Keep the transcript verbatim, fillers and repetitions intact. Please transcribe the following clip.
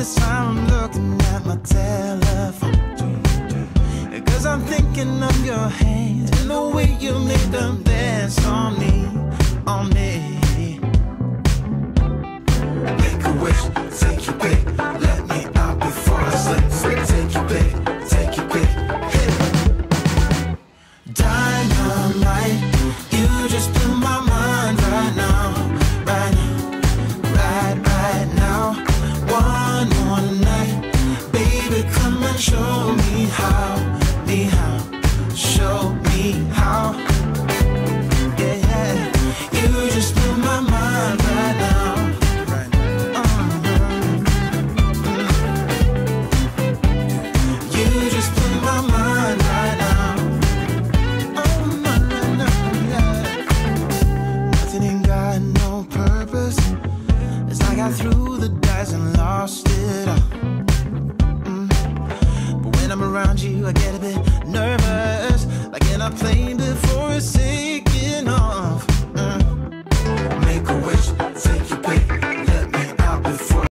this time I'm looking at my telephone, cause I'm thinking of your hands and the way you made them dance on me, on me. Make a wish, take your pick, let me out before I slip. Take your pick, take your pick, hit. Dynamite, you just blew my mind right now, right now, right, right now. One more night, baby, come and show me how, me how, show me how. Yeah, yeah, you just blew my mind right now. Through the dice and lost it all. Mm. But when I'm around you, I get a bit nervous, like in a plane before a signal.